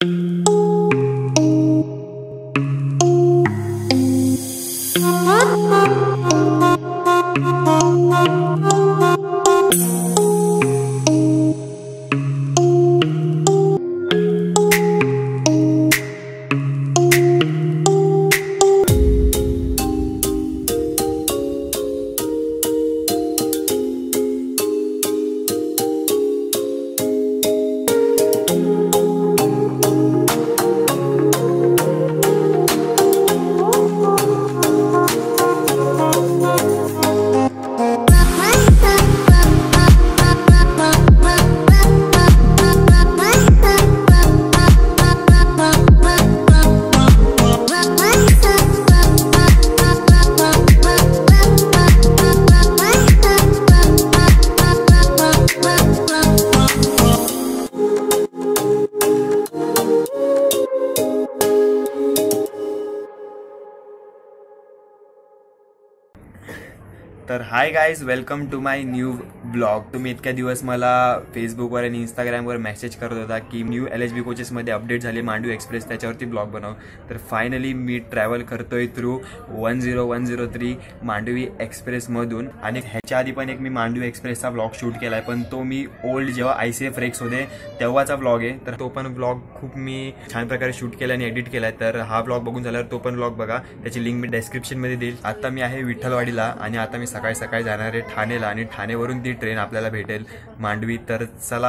तर hi guys, welcome to my new blog. तुम्ही इतक्या दिवस मला फेसबुकवर आणि इंस्टाग्रामवर मेसेज करत होता की न्यू LHB कोचेसमध्ये अपडेट झाले मांडवी एक्सप्रेस, त्याच्यावरती ब्लॉग बनव। तर फायनली मी ट्रॅव्हल करतोय थ्रू 10103 मांडवी एक्सप्रेसमधून। आणि ह्याच्या आधी पण एक मी मांडवी एक्सप्रेसचा ब्लॉग शूट केलाय, पण तो मी ओल्ड जेव्हा ICF रेक्स होते तेव्हाचा ब्लॉग आहे। तर तो पण ब्लॉग खूप मी छान प्रकारे शूट केला आणि एडिट केलाय। तर हा ब्लॉग बघून झाल्यावर तो पण ब्लॉग बघा, त्याची लिंक मी डिस्क्रिप्शनमध्ये देईल। आता मी आहे विठ्ठलवाडीला आणि आता मी सकाळी सकाळी जाणार आहे ठाणेला आणि ठाणेवरून ती ट्रेन आपल्याला भेटेल मांडवी। तर चला,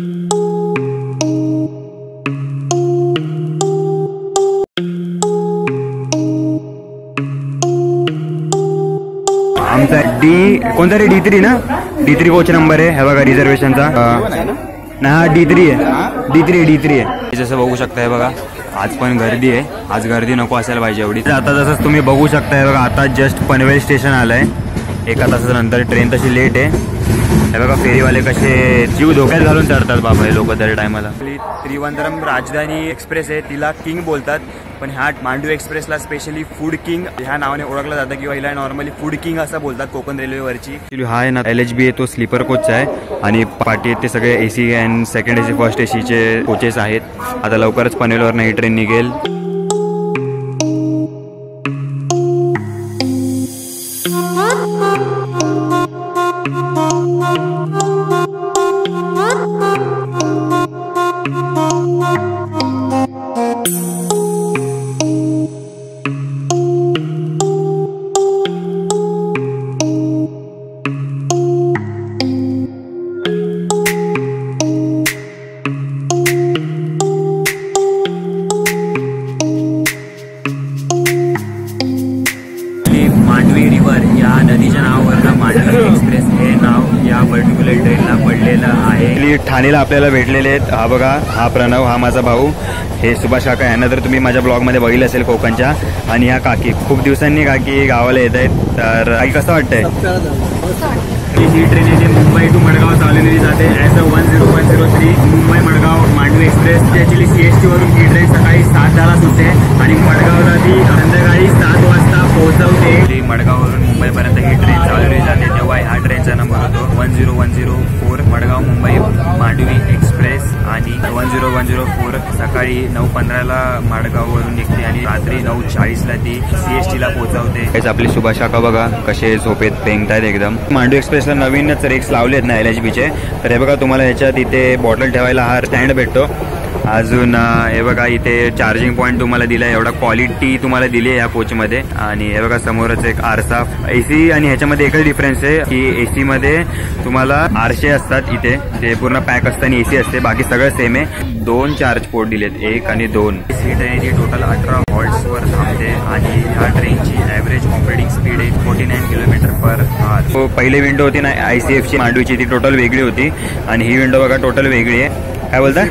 आमचा कोणता रे D3 ना, D3 कोच नंबर आहे। हे बघा रिझर्वेशनचा ना, D3 आहे। जसं बघू शकताय बघा, आज पण गर्दी आहे। आज गर्दी नको असायला पाहिजे एवढी। आता जसं तुम्ही बघू शकताय बघा, आता जस्ट पनवेल स्टेशन आलंय। एका तासानंतर ट्रेन तशी लेट आहे। हे बघा फेरीवाले कसे जीव धोक्यात घालून चढतात बाबा हे लोक दर टायमाला। त्रिवंद्रम राजधानी एक्सप्रेस आहे, तिला किंग बोलतात, पण ह्या मांडवी एक्सप्रेसला स्पेशली फूड किंग ह्या नावाने ओळखलं जातं किंवा हिला नॉर्मली फूड किंग असं बोलतात कोकण रेल्वेवरची। हा आहे ना LHB आहे, तो स्लीपर कोचचा आहे आणि पाठी ते सगळे AC and second AC first ACचे कोचेस आहेत। आता लवकरच पनवेलवर ही ट्रेन निघेल। मांडवी रिव्हर या नदीच्या नावावरून मांडवी एक्सप्रेस हे नाव या पर्टिक्युलर ट्रेनला पडलेलं आहे। ठाणेला आपल्याला भेटलेले आहेत। हा बघा, हा प्रणव, हा माझा भाऊ, हे सुभाष काका, यांना तर तुम्ही माझ्या ब्लॉगमध्ये बघितलं असेल कोकणच्या। आणि ह्या काकी, खूप दिवसांनी काकी गावाला येत आहेत। तर काही कसं वाटतंय? ही ट्रेन येते मुंबई टू मडगाव चालवलेली जाते as a 10103 Mumbai Madgaon Mandovi express. Actually CST वरून ही ट्रेन सकाळी 7:10 सुटते आणि मडगावला ती संध्याकाळी 7 वाजता पोहोचवते। मडगाववरून मुंबईपर्यंत ही ट्रेन चालवली जाते, तेव्हा ह्या ट्रेनचा नंबर होतो 10104 मडगाव मुंबई मांडवी एक्सप्रेस। आणि 10104 सकाळी 9:15ला मडगाववरून निघते आणि रात्री 9:40ला ती CSTला पोहोचवते। आपले सुभाष काका बघा कसे झोपेत पेंगतायत एकदम। मांडवी एक्सप्रेसला नवीनच रेक्स लावलेत ना LHBचे। तर हे बघा, तुम्हाला ह्याच्यात इथे बॉटल ठेवायला हा स्टँड भेटतो। अजून हे बघा, इथे चार्जिंग पॉईंट तुम्हाला दिलाय, एवढा क्वालिटी तुम्हाला दिली आहे या कोचमध्ये। आणि हे बघा समोरच एक आरसा। AC आणि ह्याच्यामध्ये एकच डिफरन्स आहे की AC मध्ये तुम्हाला आरसे असतात, इथे ते पूर्ण पॅक असतं आणि AC असते, बाकी सगळं सेम आहे। 2 चार्ज पोर्ट दिलेत, 1 आणि 2। सीट आहे ती टोटल 18 हॉल्ट्सवर थांबते आणि ह्या ट्रेनची ॲव्हरेज ऑपरेटिंग स्पीड आहे 49 km/h। पहिली विंडो होती ना ICFची मांडवीची, ती टोटल वेगळी होती आणि ही विंडो बघा टोटल वेगळी आहे। काय बोलताय?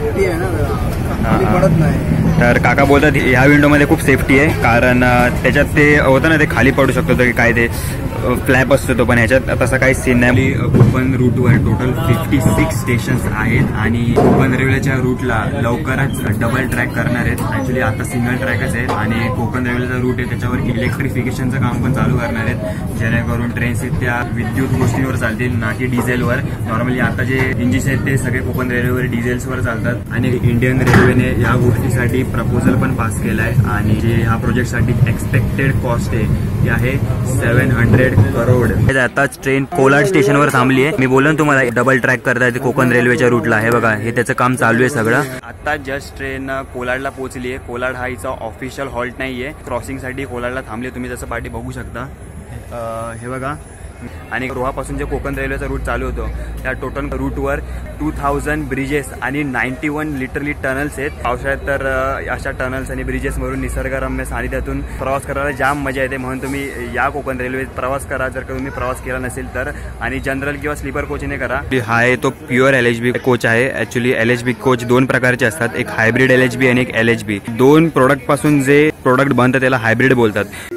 तर काका बोलतात ह्या विंडोमध्ये खूप सेफ्टी आहे, कारण त्याच्यात ते होतं ना, ते खाली पडू शकतो की काय ते फ्लॅप असतो तो, पण ह्याच्यात तसा काही सीन नाही. कोकण रूटवर टोटल 56 स्टेशन्स आहेत आणि कोकण रेल्वेच्या रूटला लवकरच डबल ट्रॅक करणार आहेत. ऍक्च्युली आता सिंगल ट्रॅकच आहे आणि कोकण रेल्वेचा रूट आहे त्याच्यावर इलेक्ट्रिफिकेशनचं काम पण चालू करणार आहेत, जेणेकरून ट्रेन्स आहेत त्या विद्युत गोष्टींवर चालतील ना की डिझेलवर. नॉर्मली आता जे इंजिन्स आहेत ते सगळे कोकण रेल्वेवर डिझेल्सवर चालतात आणि इंडियन रेल्वेने या गोष्टीसाठी प्रपोजल पण पास केला आहे आणि जे ह्या प्रोजेक्टसाठी एक्सपेक्टेड कॉस्ट आहे ती आहे 700 करोड. आताच ट्रेन कोलाड स्टेशनवर थांबली आहे. मी बोललो तुम्हाला डबल ट्रॅक करताय कोकण रेल्वेच्या रूटला. हे बघा, हे त्याचं काम चालू आहे सगळं. आता जस्ट ट्रेन कोलाडला पोहोचली आहे. कोलाड हा हिचा ऑफिशियल हॉल्ट नाहीये, क्रॉसिंगसाठी कोलाडला थांबली. तुम्ही जसं पाठी बघू शकता, हे बघा. आणि रोहापासून जे कोकण रेल्वेचा रूट चालू होतो त्या टोटल रूटवर 2000 ब्रिजेस आणि 91 लिटरली टनल्स आहेत. पावसाळ्यात तर अशा टनल्स आणि ब्रिजेसवरून निसर्गरम्य सानिध्यातून प्रवास करायला जाम मजा येते. म्हणून तुम्ही या कोकण रेल्वेत प्रवास करा जर का तुम्ही प्रवास केला नसेल तर, आणि जनरल किंवा स्लीपर कोचने करा. हा आहे तो प्युअर LHB कोच आहे. ऍक्च्युली LHB कोच दोन प्रकारचे असतात, एक हायब्रिड LHB आणि एक LHB. दोन प्रोडक्ट पासून जे प्रोडक्ट बनतात त्याला हायब्रिड बोलतात.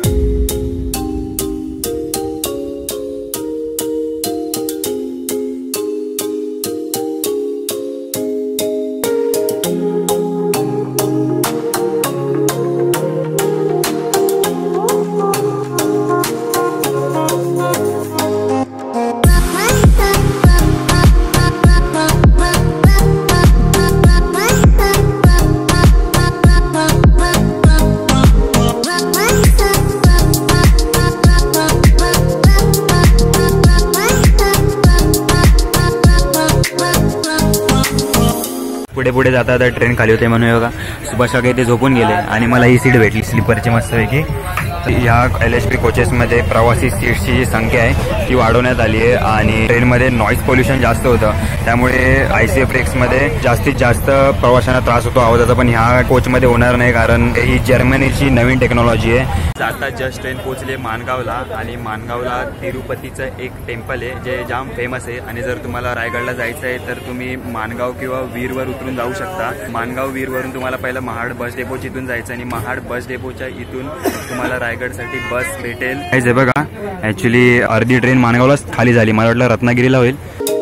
पुढे पुढे जाता जाता ट्रेन खाली होते म्हणून बघा सुभाष काका इथे झोपून गेले आणि मला ही सीट भेटली स्लीपरची मस्तपैकी. ह्या LHB कोचेसमध्ये प्रवासी सीट्सची जी संख्या आहे ती वाढवण्यात आली आहे आणि ट्रेनमध्ये नॉईज पोल्युशन जास्त होतं, त्यामुळे ICF ब्रेक्समध्ये जास्तीत जास्त प्रवाशांना त्रास होतो आवाजाचा. पण ह्या कोचमध्ये होणार नाही कारण ही जर्मनीची नवीन टेक्नॉलॉजी आहे. आता जस्ट ट्रेन पोहोचले माणगावला आणि माणगावला तिरुपतीचं एक टेम्पल आहे जे जाम फेमस आहे. आणि जर तुम्हाला रायगडला जायचं आहे तर तुम्ही माणगाव किंवा वीरवर उतरून जाऊ शकता. माणगाव वीरवरून तुम्हाला पहिलं महाड बस डेपोच्या इथून जायचं आणि महाड बस डेपोच्या इथून तुम्हाला रायगडसाठी बस भेटेल. हे बघा, ऍक्च्युली अर्धी ट्रेन माणगावलाच खाली झाली, मला वाटलं रत्नागिरीला होईल.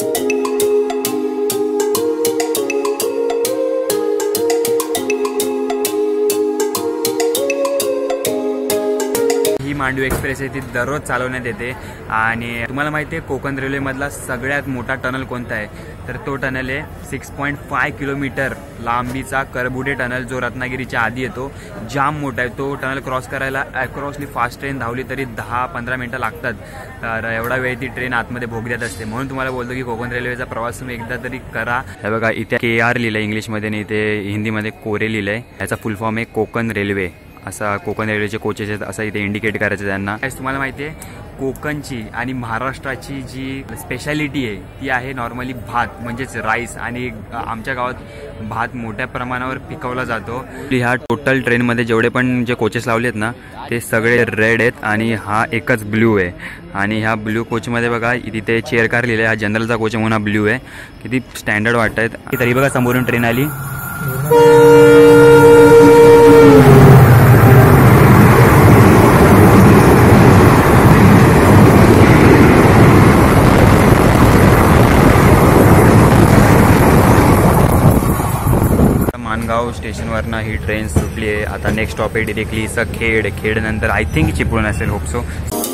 मांडवी एक्सप्रेस आहे ती दररोज चालवण्यात येते आणि तुम्हाला माहिती आहे कोकण रेल्वेमधला सगळ्यात मोठा टनल कोणता आहे तर तो टनल आहे 6.5 किलोमीटर लांबीचा करबुडे टनल जो रत्नागिरीच्या आधी येतो. जाम मोठा आहे तो टनल. क्रॉस करायला अक्रॉसली फास्ट ट्रेन धावली तरी 10-15 मिनिटं लागतात. तर एवढा वेळ ती ट्रेन आतमध्ये भोगद्यात असते. म्हणून तुम्हाला बोलतो की कोकण रेल्वेचा प्रवास तुम्ही एकदा तरी करा. हे बघा, इथे KR लिहिलंय इंग्लिशमध्ये आणि इथे हिंदीमध्ये कोरे लिहिलंय. याचा फुल फॉर्म आहे कोकण रेल्वे. असा कोकण रेल्वेचे कोचेस आहेत असं इथे इंडिकेट करायचं त्यांना. तुम्हाला माहिती आहे कोकणची आणि महाराष्ट्राची जी स्पेशालिटी आहे ती आहे नॉर्मली भात म्हणजेच राईस, आणि आमच्या गावात भात मोठ्या प्रमाणावर पिकवला जातो. ह्या टोटल ट्रेनमध्ये जेवढे पण जे कोचेस लावले आहेत ना ते सगळे रेड आहेत आणि हा एकच ब्ल्यू आहे. आणि ह्या ब्ल्यू कोचमध्ये बघा तिथे चेअर कार लिहिलं आहे. हा जनरलचा कोच म्हणून हा ब्ल्यू आहे. किती स्टँडर्ड वाटत आहेत. तरी बघा समोरून ट्रेन आली. माणगाव स्टेशनवरनं ही ट्रेन सुटली आहे. आता नेक्स्ट स्टॉप आहे डिरेक्टली खेड. खेड नंतर आय थिंक चिपळूण असेल, होप सो.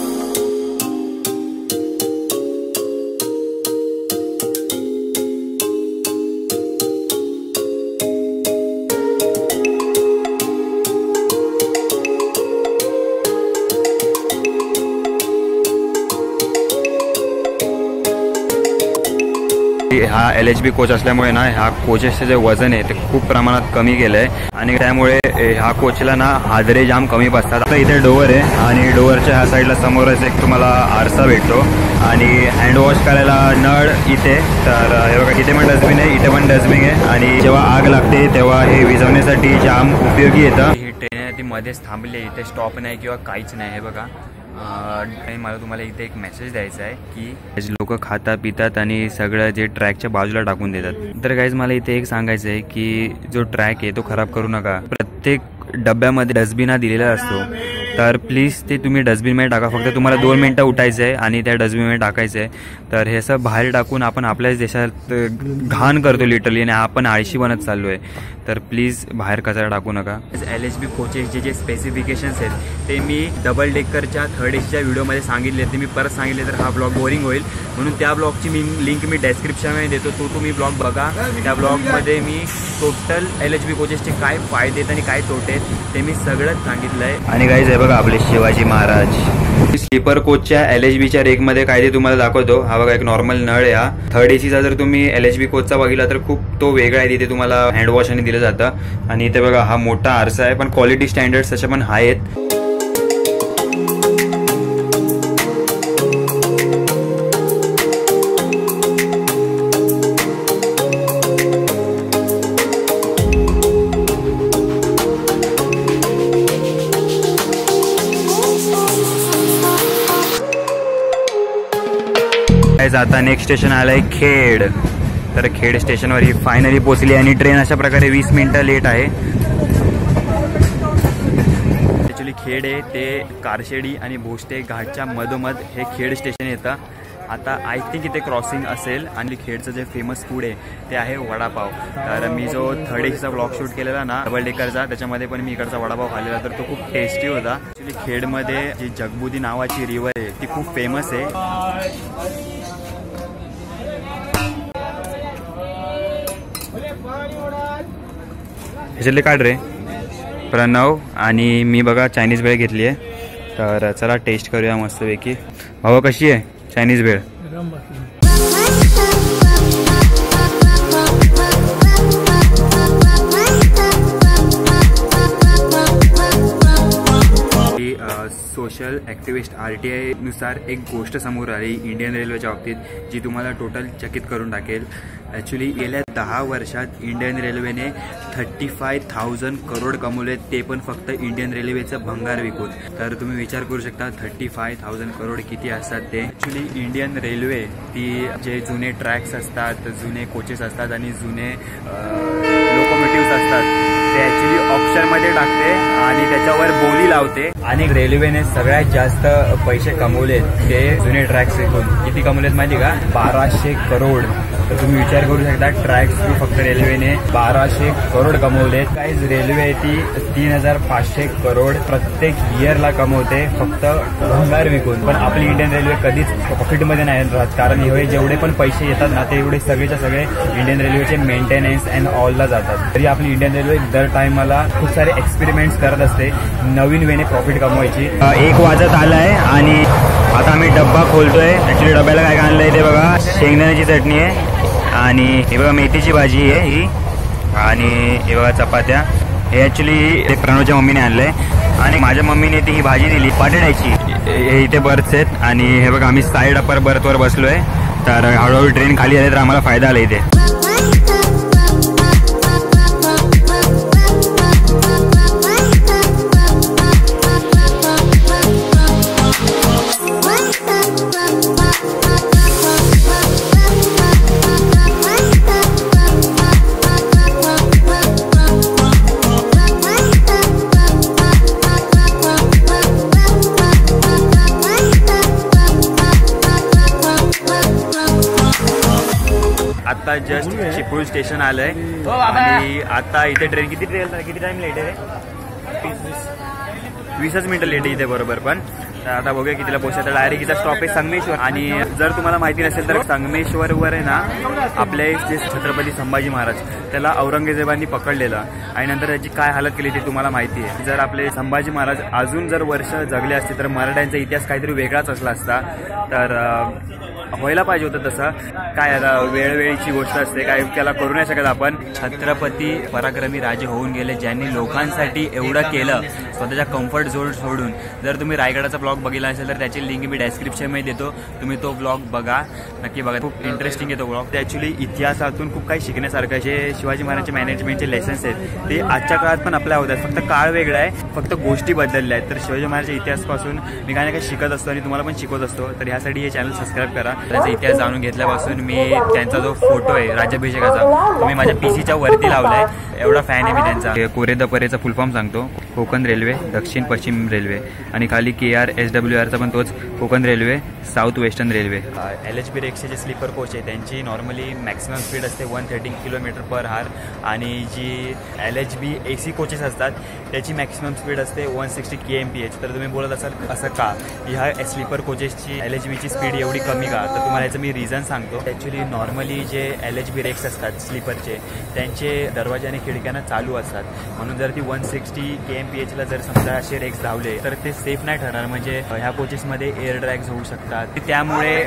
हा LHB कोच असल्यामुळे ना ह्या कोचेसचे जे वजन आहे ते खूप प्रमाणात कमी केलं आहे आणि त्यामुळे ह्या कोचला ना हादरे जाम कमी बसतात. आता इथे डोअर आहे आणि डोअरच्या ह्या साईडला समोरच एक तुम्हाला आरसा भेटतो आणि हँड वॉश करायला नळ इथे. तर हे बघा इथे पण डस्टबिन आहे, इथे पण डस्टबिन आहे आणि जेव्हा आग लागते तेव्हा हे विझवण्यासाठी जाम उपयोगी येतं. ही ट्रेन आहे ती मध्येच थांबली, इथे स्टॉप नाही किंवा काहीच नाही. हे बघा मला तुम्हाला इथे एक मेसेज द्यायचा आहे की लोक खातात पितात आणि सगळं जे ट्रॅकच्या बाजूला टाकून देतात. तर गाईज मला इथे एक सांगायचं आहे की जो ट्रॅक आहे तो खराब करू नका. प्रत्येक डब्यामध्ये डस्टबिन हा दिलेला असतो. तर प्लीज ते तुम्ही डस्टबिनमध्ये टाका. फक्त तुम्हाला 2 मिनटं उठायचं आहे आणि त्या डस्टबिनमध्ये टाकायचं आहे. तर हे असं बाहेर टाकून आपण आपल्याच देशात घाण करतो लिटरली आणि आपण आळशी बनत चाललो आहे. तर प्लीज बाहेर कचरा टाकू नका. LHB कोचेसचे जे स्पेसिफिकेशन्स आहेत ते मी डबल डेकरच्या 3rd ACच्या व्हिडिओमध्ये सांगितले. ते मी परत सांगितले तर हा ब्लॉग बोरिंग होईल, म्हणून त्या ब्लॉगची लिंक मी डेस्क्रिप्शनमध्ये देतो. तो तुम्ही ब्लॉग बघा. त्या ब्लॉगमध्ये मी टोटल LHB कोचेसचे काय फायदे आहेत आणि काय तोटे आहेत ते मी सगळंच सांगितलं आहे. आणि गाईज हे बघा आपले शिवाजी महाराज. स्लीपर कोचच्या LHBच्या रेकमध्ये काय ते तुम्हाला दाखवतो. हा बघा एक नॉर्मल नळ आहे. हा 3rd ACचा जर तुम्ही LHB कोचचा बघितला तर खूप तो वेगळा आहे. तिथे तुम्हाला हँडवॉश आणि दिलं जातं आणि इथे बघा हा मोठा आरसा आहे, पण क्वालिटी स्टँडर्ड्स तसे पण हाय आहेत. आता नेक्स्ट स्टेशन आलंय खेड. तर खेड स्टेशनवर ही फायनली पोहोचली आणि ट्रेन अशा प्रकारे 20 मिनिटं लेट आहे. ॲक्च्युली खेड आहे ते कारशेडी आणि भोसटे घाटच्या मधोमध हे खेड स्टेशन येतं. आता आय थिंक इथे क्रॉसिंग असेल. आणि खेडचं जे फेमस फूड आहे ते आहे वडापाव. तर मी जो 3rd ACचा ब्लॉग शूट केलेला ना डबल डेकरचा, त्याच्यामध्ये पण मी इकडचा वडापाव खाल्लेला, तर तो खूप टेस्टी होता. ॲक्च्युली खेडमध्ये जी जगबुदी नावाची रिव्हर आहे ती खूप फेमस आहे. ह्याच्यातले काढ रे प्रणव. आणि मी बघा चायनीज भेळ घेतली आहे. तर चला टेस्ट करूया मस्तपैकी. भाऊ कशी आहे चायनीज भेळ? सोशल ॲक्टिव्हिस्ट RTI नुसार एक गोष्ट समोर आली इंडियन रेल्वेच्या बाबतीत जी तुम्हाला टोटल चकित करून टाकेल. ॲक्च्युली गेल्या 10 वर्षात इंडियन रेल्वेने 35,000 करोड कमवले, ते पण फक्त इंडियन रेल्वेचं भंगार विकून. तर तुम्ही विचार करू शकता 35,000 करोड किती असतात ते. ॲक्च्युली इंडियन रेल्वे ती जे जुने ट्रॅक्स असतात, जुने कोचेस असतात आणि जुने लोकोमोटिव्स असतात ते ॲक्च्युली ऑप्शनमध्ये टाकते आणि त्याच्यावर बोली लावते. आणि रेल्वेने सगळ्यात जास्त पैसे कमवलेत ते जुने ट्रॅक्स विकून. किती कमवलेत माहिती का? 1200 करोड. तर तुम्ही विचार करू शकता ट्रॅक्स फक्त रेल्वेने 1200 करोड कमवलेत. काहीच रेल्वे आहे ती 3,500 करोड प्रत्येक इयरला कमवते फक्त भंगार विकून. पण आपली इंडियन रेल्वे कधीच प्रॉफिटमध्ये नाही राहत, कारण हे जेवढे पण पैसे येतात ना ते एवढे सगळेच्या सगळे इंडियन रेल्वेचे मेंटेनन्स अँड ऑलला जातात. तरी आपली इंडियन रेल्वे दर टाइमला खूप सारे एक्सपेरिमेंट्स करत असते नवीन वेने प्रॉफिट कमवायची. 1 वाजत आलाय आणि आता आम्ही डब्बा खोलतोय. ऍक्च्युली डब्याला काय आणलंय ते बघा, शेंगदाण्याची चटणी आहे आणि हे बघा मेथीची भाजी आहे ही, आणि हे बघा चपात्या. हे ॲक्च्युली ते प्रणवच्या मम्मीने आणलंय आणि माझ्या मम्मीने ती ही भाजी दिली बटाट्याची. हे इथे बर्थ्स आहेत आणि हे बघा आम्ही साईड अपर बर्थवर बसलोय. तर हळूहळू ट्रेन खाली आली तर आम्हाला फायदा आला इथे. आता जस्ट चिपळूण स्टेशन आलंय आणि आता इथे ट्रेन किती टाइम लेट आहे? 20 मिनिटं लेट आहे इथे बरोबर. पण आता बघूया कितीला पोहोचतो. डायरेक्ट इथं स्टॉप आहे संगमेश्वर. आणि जर तुम्हाला माहिती नसेल तर संगमेश्वरवर आहे ना आपले जे छत्रपती संभाजी महाराज त्याला औरंगजेबांनी पकडलेलं आणि नंतर त्याची काय हालत केली ते तुम्हाला माहिती आहे. जर आपले संभाजी महाराज अजून जर वर्ष जगले असते तर मराठ्यांचा इतिहास काहीतरी वेगळाच असला असता. तर व्हायला पाहिजे होतं तसं. काय आता वेळवेळीची गोष्ट असते, काय त्याला करू नाही शकत आपण. छत्रपती पराक्रमी राजे होऊन गेले ज्यांनी लोकांसाठी एवढं केलं स्वतःच्या कम्फर्ट झोन सोडून. जर तुम्ही रायगडाचा ब्लॉग बघितला असेल तर त्याची लिंक मी डेस्क्रिप्शनमध्ये देतो, तुम्ही तो ब्लॉग बघा, नक्की बघा. खूप इंटरेस्टिंग आहे तो ब्लॉग. ते ॲक्च्युली इतिहासातून खूप काही शिकण्यासारखं. जे शिवाजी महाराजांचे मॅनेजमेंटचे लेसन्स आहेत ते आजच्या काळात पण अप्लाय होतात, फक्त काळ वेगळा आहे, फक्त गोष्टी बदलल्या आहेत. तर शिवाजी महाराजांच्या इतिहासापासून मी काय ना काय शिकत असतो आणि तुम्हाला पण शिकवत असतो. तर ह्यासाठी हे चॅनल सबस्क्राईब करा. त्याचा इतिहास जाणून घेतल्यापासून मी त्यांचा जो फोटो आहे राज्याभिषेकाचा तो मी माझ्या PCच्या वरती लावलाय. एवढा फॅन आहे मी त्यांचा. कोरेदपरेचा फुल फॉर्म सांगतो, कोकण रेल्वे रेल्वे, दक्षिण पश्चिम रेल्वे आणि खाली KRSWRचा पण तोच Konkan railway, south western railway. LHB रेक्सचे जे स्लीपर कोच आहे त्यांची नॉर्मली मॅक्सिमम स्पीड असते 130 km/h आणि जी LHB AC कोचेस असतात त्याची मॅक्सिमम स्पीड असते 160 kmph. तर तुम्ही बोलत असाल असं का, ह्या स्लीपर कोचेसची LHBची स्पीड एवढी कमी का? तर तुम्हाला याचं मी रिझन सांगतो. ॲक्च्युली नॉर्मली जे LHB रेक्स असतात स्लीपरचे त्यांचे दरवाजे आणि खिडक्यांना चालू असतात, म्हणून जर ती 160 kmph ला जर समजा असे रेक्स धावले तर ते सेफ नाही ठरणार. म्हणजे ह्या कोचेसमध्ये एअर ड्रॅग्स होऊ शकतात, त्यामुळे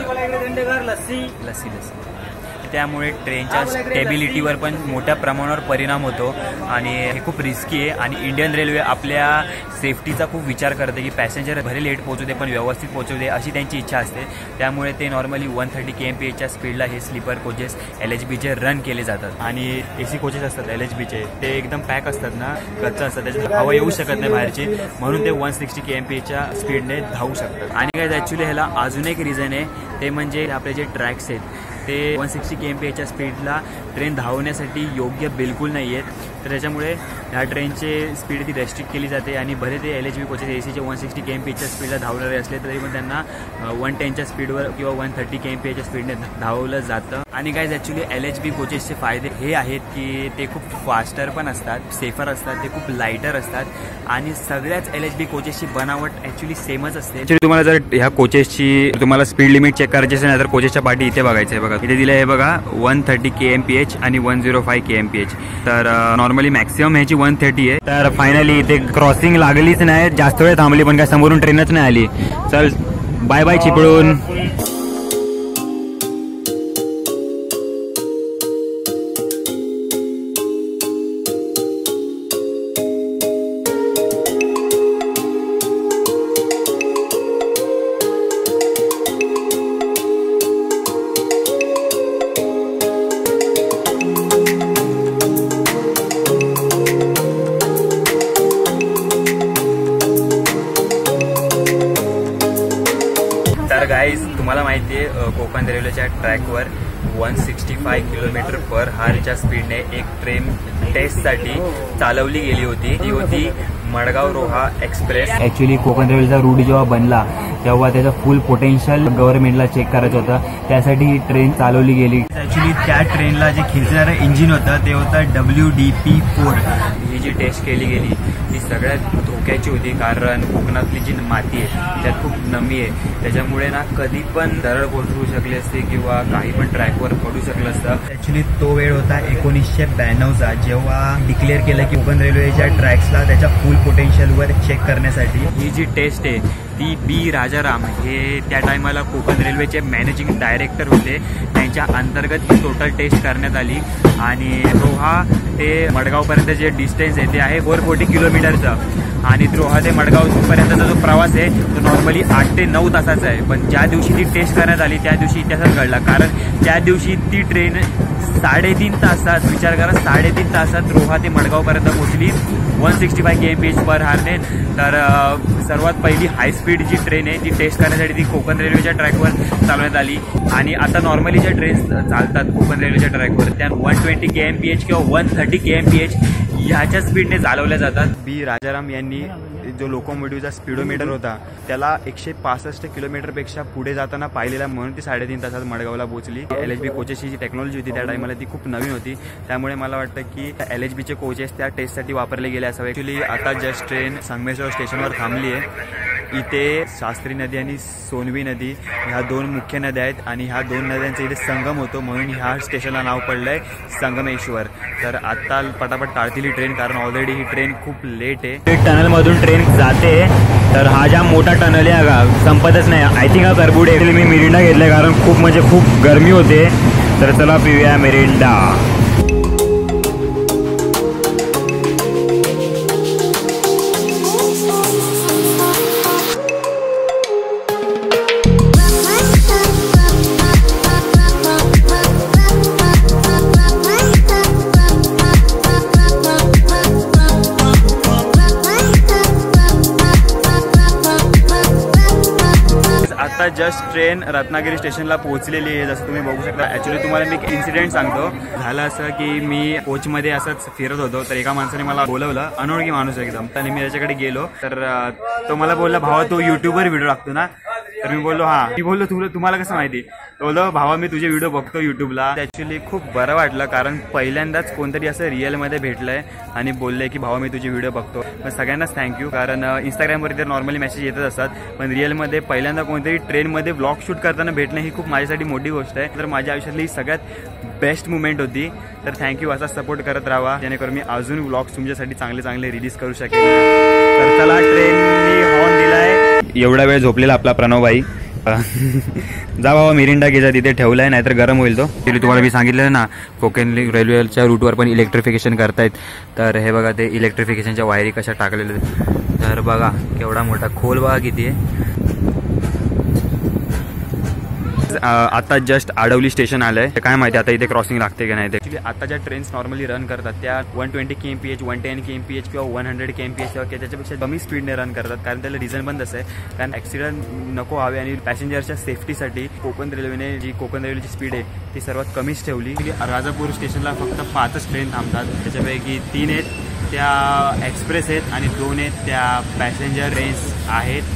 त्यामुळे ट्रेनच्या स्टेबिलिटीवर पण मोठ्या प्रमाणावर परिणाम होतो आणि हे खूप रिस्की आहे. आणि इंडियन रेल्वे आपल्या सेफ्टीचा खूप विचार करते की पॅसेंजर भले लेट पोहोचू दे पण व्यवस्थित पोहोचू दे अशी त्यांची इच्छा असते. त्यामुळे ते नॉर्मली 130 kmph स्पीडला हे स्लीपर कोचेस LHBचे रन केले जातात. आणि AC कोचेस असतात LHBचे ते एकदम पॅक असतात ना, कच्चा असतात, त्याच्यात हवा येऊ शकत नाही बाहेरची, म्हणून ते 160 kmph स्पीडने धावू शकतात. आणि काय ॲक्च्युली ह्याला अजून एक रिझन आहे, ते म्हणजे आपले जे ट्रॅक्स आहेत ते 160 kmph स्पीडला ट्रेन धावण्यासाठी योग्य बिलकुल नाही आहेत. तर त्याच्यामुळे ह्या ट्रेनचे स्पीड ती रेस्ट्रिक्ट केली जाते आणि भले ते LHB कोचेस ACचे 160 kmph स्पीडला धावणारे असले तरी पण त्यांना 110च्या स्पीडवर किंवा 130 kmph स्पीडने धावलं जातं. आणि काय ॲक्च्युली LHB कोचेसचे फायदे हे आहेत की ते खूप फास्टर पण असतात, सेफर असतात, ते खूप लाईटर असतात आणि सगळ्याच LHB कोचेसची बनावट ॲक्च्युली सेमच असते. ॲक्च्युली तुम्हाला जर ह्या कोचेसची तुम्हाला स्पीड लिमिट चेक करायची असेल ना तर कोचेसच्या पाठी इथे बघायचं आहे. बघा इथे दिलं आहे बघा 130 kmph आणि 105 kmph. तर नॉर्मली मॅक्सिमम ह्याची 130 आहे. तर फायनली इथे क्रॉसिंग लागलीच नाही, जास्त वेळ थांबली पण काय समोरून ट्रेनच नाही आली. चल बाय बाय चिपळूण. गाईज तुम्हाला माहिती आहे कोकण रेल्वेच्या ट्रॅकवर 165 km/h स्पीडने एक ट्रेन टेस्टसाठी चालवली गेली होती. ती होती मडगाव रोहा एक्सप्रेस. ॲक्च्युली कोकण रेल्वेचा रूट जेव्हा बनला तेव्हा त्याचा फुल पोटेन्शियल गव्हर्नमेंटला चेक करायचं होतं, त्यासाठी ही ट्रेन चालवली गेली. ॲक्च्युली त्या ट्रेनला जे खिचणारं इंजिन होतं ते होतं WDP-4. ही जी टेस्ट केली गेली ती सगळ्यात धोक्याची होती, कारण कोकणातली जी माती आहे त्यात खूप नमी आहे, त्याच्यामुळे ना कधी पण दरड कोसळू शकली असते किंवा काही पण ट्रॅकवर पडू शकलं असतं. ॲक्च्युली तो वेळ होता 1992चा, जेव्हा डिक्लेअर केलं की कोकण रेल्वेच्या ट्रॅक्सला त्याच्या फुल पोटेन्शियलवर चेक करण्यासाठी. ही जी टेस्ट आहे ती B राजाराम हे त्या टायमाला कोकण रेल्वेचे मॅनेजिंग डायरेक्टर होते, त्यांच्या अंतर्गत ही टोटल टेस्ट करण्यात आली. आणि रोहा ते मडगावपर्यंत जे डिस्टन्स आहे ते आहे 440 किलोमीटरचं आणि रोहा ते मडगावपर्यंतचा जो प्रवास आहे तो नॉर्मली 8 ते 9 तासाचा आहे. पण ज्या दिवशी ती टेस्ट करण्यात आली त्या दिवशी इतिहासात घडला, कारण त्या दिवशी ती ट्रेन 3.5 तासात, विचार करा 3.5 तासात रोहा ते मडगावपर्यंत पोहोचली 165 kmph ने. तर सर्वात पहिली हाय स्पीड जी ट्रेन आहे ती टेस्ट करण्यासाठी ती कोकण रेल्वेच्या ट्रॅकवर चालवण्यात आली. आणि आता नॉर्मली ज्या ट्रेन्स चालतात कोकण रेल्वेच्या ट्रॅकवर त्या 120 kmph किंवा 130 kmph ह्याच्या स्पीडने चालवल्या जातात. B राजाराम यांनी जो लोकोमोटिव्हचा स्पीडोमीटर होता त्याला 165 किलोमीटरपेक्षा पुढे जाताना पाहिलेला, म्हणून ती 3.5 तासात मडगावला पोहोचली. LHB कोचेसची जी टेक्नॉलॉजी होती त्या टायमाला ती खूप नवीन होती, त्यामुळे मला वाटतं की LHBचे कोचेस त्या टेस्टसाठी वापरले गेले असावे. ॲक्च्युली आता जस्ट ट्रेन संगमेश्वर स्टेशनवर थांबली आहे. इथे शास्त्री नदी आणि सोनवी नदी ह्या 2 मुख्य नद्या आहेत आणि ह्या 2 नद्यांचा इथे संगम होतो, म्हणून ह्या स्टेशनला नाव पडलंय संगमेश्वर. तर आता पटापट टाळतील ही ट्रेन, कारण ऑलरेडी ही ट्रेन खूप लेट आहे. टनल मधून ट्रेन जाते, तर हा ज्या मोठा टनल आहे का संपतच नाही. आय थिंक हा करबुडे. मी मिरिंडा घेतलाय कारण खूप गरमी होते, तर चला पिऊया मिरिंडा. आता जस्ट ट्रेन रत्नागिरी स्टेशनला पोहोचलेली आहे, जसं तुम्ही बघू शकता. ॲक्च्युली तुम्हाला मी एक इन्सिडेंट सांगतो. झालं असं की मी कोचमध्ये असंच फिरत होतो, तर एका माणसाने मला बोलवलं, अनोळखी माणूस एकदम. आणि मी त्याच्याकडे गेलो, तर तो मला बोलला, भावा तू यूट्यूबवर व्हिडिओ टाकतो ना? तर मी बोललो हां. मी बोललो तुम्हाला कसं माहिती? बोललो भावा मी तुझे व्हिडिओ बघतो यूट्यूबला. ॲक्च्युली खूप बरं वाटलं, कारण पहिल्यांदाच कोणतरी असं रिअलमध्ये भेटलंय आणि बोललंय की भावा मी तुझे व्हिडिओ बघतो. पण सगळ्यांनाच थँक्यू, कारण इंस्टाग्रामवरती तर नॉर्मली मेसेज येतच असतात, पण रिअलमध्ये पहिल्यांदा कोणतरी ट्रेनमध्ये व्लॉग शूट करताना भेटणं ही खूप माझ्यासाठी मोठी गोष्ट आहे. तर माझ्या आयुष्यातली ही सगळ्यात बेस्ट मुमेंट होती. तर थँक्यू, असा सपोर्ट करत राहा, जेणेकरून मी अजून व्लॉग्स तुमच्यासाठी चांगले चांगले रिलीज करू शकेन. तर चला, ट्रेननी हॉर्न दिलाय. एवढा वेळ झोपलेला आपला प्रणवभाई. जा बाबा मिरिंडा घे, जा तिथे ठेवलाय, नाहीतर गरम होईल तो. तुम्हाला मी सांगितलं ना, कोकण रेल्वेच्या रूटवर पण इलेक्ट्रिफिकेशन करतायत. तर हे बघा, ते इलेक्ट्रिफिकेशनच्या वायरी कशा टाकलेल्या. तर बघा केवढा मोठा खोल बघा किती आहे. आता जस्ट आडवली स्टेशन आलंय. काय माहिती आता इथे क्रॉसिंग लागते की नाही. ॲक्च्युली आता ज्या ट्रेन्स नॉर्मली रन करतात त्या 120 kmph 110 kmph किंवा 100 kmph किंवा त्याच्यापेक्षा कमी स्पीडने रन करतात, कारण त्याला रिझन पण तसं आहे, कारण ॲक्सिडेंट नको हवे आणि पॅसेंजरच्या सेफ्टीसाठी कोकण रेल्वेने जी कोकण रेल्वेची स्पीड आहे ती सर्वात कमीच ठेवली. राजापूर स्टेशनला फक्त 5च ट्रेन थांबतात, त्याच्यापैकी 3 आहेत त्या एक्सप्रेस आहेत आणि 2 आहेत त्या पॅसेंजर ट्रेन्स आहेत.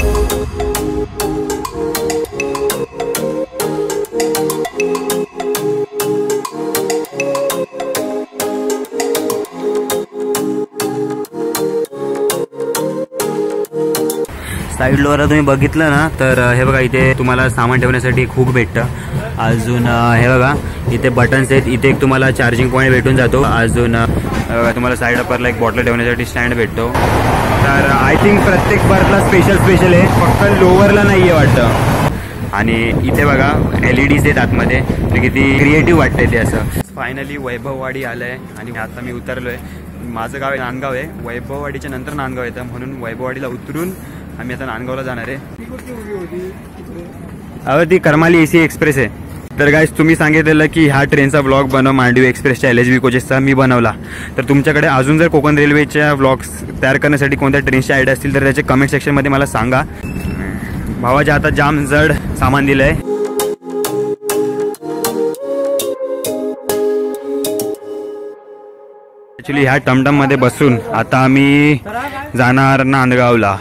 साईड लोअरला तुम्ही बघितलं ना, तर हे बघा इथे तुम्हाला सामान ठेवण्यासाठी खूप भेटतं. अजून हे बघा इथे बटन्स आहेत, इथे एक तुम्हाला चार्जिंग पॉईंट भेटून जातो. अजून तुम्हाला साईड अपरला एक बॉटल ठेवण्यासाठी स्टँड भेटतो. तर आय थिंक प्रत्येक बर्थला स्पेशल आहे, फक्त लोअरला नाही आहे वाटतं. आणि इथे बघा LEDs आहेत आतमध्ये, तर किती क्रिएटिव्ह वाटतंय ते. असं फायनली वैभववाडी आलं आहे आणि आता मी उतरलो आहे. माझं गाव आहे नांदगाव आहे, वैभववाडीच्या नंतर नांदगाव येतं, म्हणून वैभववाडीला उतरून आम्ही आता नांदगावला जाणार आहे. अहो ती करमाली AC एक्सप्रेस आहे. तर गाईस तुम्ही सांगितलेलं की ह्या ट्रेनचा व्लॉग बनव मांडवी एक्सप्रेसच्या LHB कोचेसचा, मी बनवला. तर तुमच्याकडे अजून जर कोकण रेल्वेच्या व्लॉग्स तयार करण्यासाठी कोणत्या ट्रेनच्या आयडिया असतील तर त्याचे कमेंट सेक्शनमध्ये मला सांगा. भावाच्या हातात जाम जड सामान दिलं आहे. ॲक्च्युली ह्या टमटममध्ये बसून आता आम्ही जाणार नांदगावला.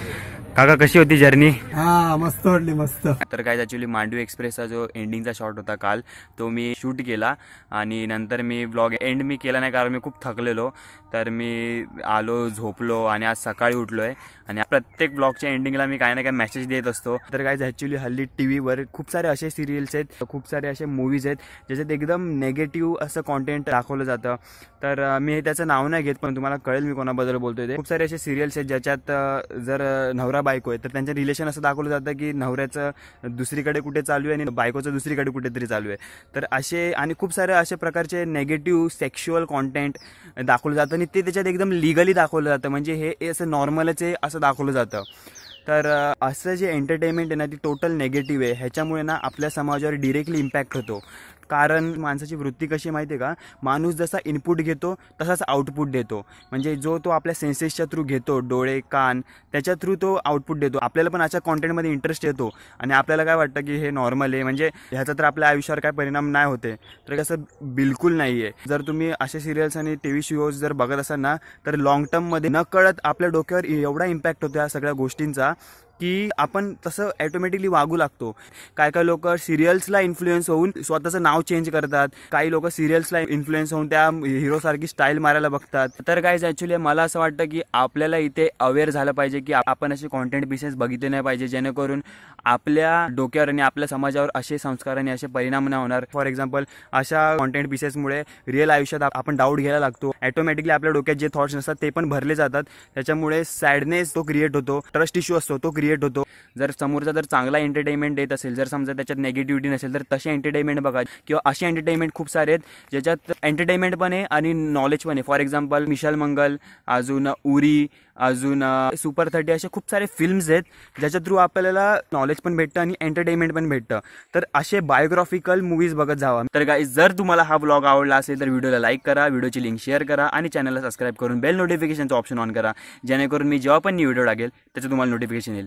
काका कशी होती जर्नी? हा मस्त वाटली, मस्त. तर काय ॲक्च्युली मांडवी एक्सप्रेसचा जो एंडिंगचा शॉट होता काल, तो मी शूट केला आणि नंतर मी व्लॉग एंड मी केला नाही, कारण मी खूप थकलेलो. तर मी आलो, झोपलो आणि आज सकाळी उठलो आहे. आणि प्रत्येक ब्लॉगच्या एंडिंगला मी काय ना काय मेसेज देत असतो. तर काय ॲक्च्युली हल्ली टीव्हीवर खूप सारे असे सिरियल्स आहेत, खूप सारे असे मूवीज आहेत ज्याच्यात एकदम नेगेटिव्ह असं कॉन्टेंट दाखवलं जातं. तर मी त्याचं नाव नाही घेत, पण तुम्हाला कळेल मी कोणाबद्दल बोलतोय ते. खूप सारे असे सिरियल्स आहेत ज्याच्यात जर नवरा बायको आहे तर त्यांचं रिलेशन असं दाखवलं जातं की नवऱ्याचं दुसरीकडे कुठे चालू आहे आणि बायकोचं दुसरीकडे कुठेतरी चालू आहे. तर असे आणि खूप सारे अशा प्रकारचे नेगेटिव्ह सेक्शुअल कॉन्टेंट दाखवलं जातं आणि ते त्याच्यात एकदम लिगली दाखवलं जातं, म्हणजे हे असं नॉर्मलच आहे असं दाखवलं जातं. तर असं जे एंटरटेनमेंट आहे ना ती टोटल नेगेटिव्ह आहे. ह्याच्यामुळे ना आपल्या समाजावर डिरेक्टली इम्पॅक्ट होतो. कारण माणसाची वृत्ती कशी माहिती आहे का, माणूस जसा इनपुट घेतो तसाच आउटपुट देतो. म्हणजे जो तो आपल्या सेन्सेसच्या थ्रू घेतो, डोळे कान त्याच्या थ्रू तो आउटपुट देतो. आपल्याला पण अशा कॉन्टेंटमध्ये इंटरेस्ट येतो आणि आपल्याला काय वाटतं की हे नॉर्मल आहे, म्हणजे ह्याचा तर आपल्या आयुष्यावर काय परिणाम नाही होते. तर कसं बिलकुल नाही आहे. जर तुम्ही असे सिरियल्स आणि TV शोज जर बघत असाल ना, तर लॉंग टर्ममध्ये नकळत आपल्या डोक्यावर एवढा इम्पॅक्ट होतो या सगळ्या गोष्टींचा की आपण तसं ऑटोमॅटिकली वागू लागतो. काय काय लोक सिरियल्सला इन्फ्लुएन्स होऊन स्वतःचं नाव चेंज करतात, काही लोक सिरियल्सला इन्फ्लुएन्स होऊन त्या हिरोसारखी स्टाईल मारायला बघतात. तर गाईज ॲक्च्युली मला असं वाटतं की आपल्याला इथे अवेअर झालं पाहिजे की आपण असे कॉन्टेंट पीसेस बघितले नाही पाहिजे, जेणेकरून आपल्या डोक्यावर आणि आपल्या समाजावर असे संस्कार आणि असे परिणाम नाही होणार. फॉर एक्झाम्पल अशा कॉन्टेंट पीसेसमुळे रिअल आयुष्यात आपण डाऊट घ्यायला लागतो. ऑटोमॅटिकली आपल्या डोक्यात जे थॉट्स नसतात ते पण भरले जातात. त्याच्यामुळे सॅडनेस तो क्रिएट होतो, ट्रस्ट इश्यू असतो तो क्रिएट होतो. जर समोरचा जर चांगला एंटरटेनमेंट देत असेल, जर समजा त्याच्यात नेगेटिव्हिटी नसेल, तर तसे एंटरटेनमेंट बघा. किंवा असे एंटरटेनमेंट खूप सारे आहेत ज्याच्यात एंटरटेनमेंट पण आहे आणि नॉलेज पण आहे. फॉर एक्झाम्पल मिशाल मंगल, अजून उरी, अजून सुपर 30 असे खूप सारे फिल्म्स आहेत ज्याच्या थ्रू आपल्याला नॉलेज पण भेटतं आणि एंटरटेनमेंट पण भेटतं. तर असे बायोग्राफिकल मूवीज बघत जावा. तर गाईज जर तुम्हाला हा ब्लॉग आवडला असेल तर व्हिडिओला लाईक करा, व्हिडिओची लिंक शेअर करा आणि चॅनलला सबस्क्राईब करून बेल नोटिफिकेशनचा ऑप्शन ऑन करा, जेणेकरून मी जेव्हा पण न्यू व्हिडिओ टाकेल त्याचं तुम्हाला नोटिफिकेशन येईल.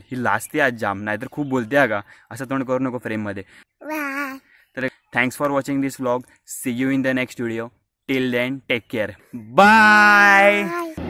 ही लाजते आज जाम, नाहीतर खूप बोलते अगा, असं तोंड करू नको फ्रेममध्ये. तर thanks for watching this vlog. See you in the next video. Till then take care. Bye.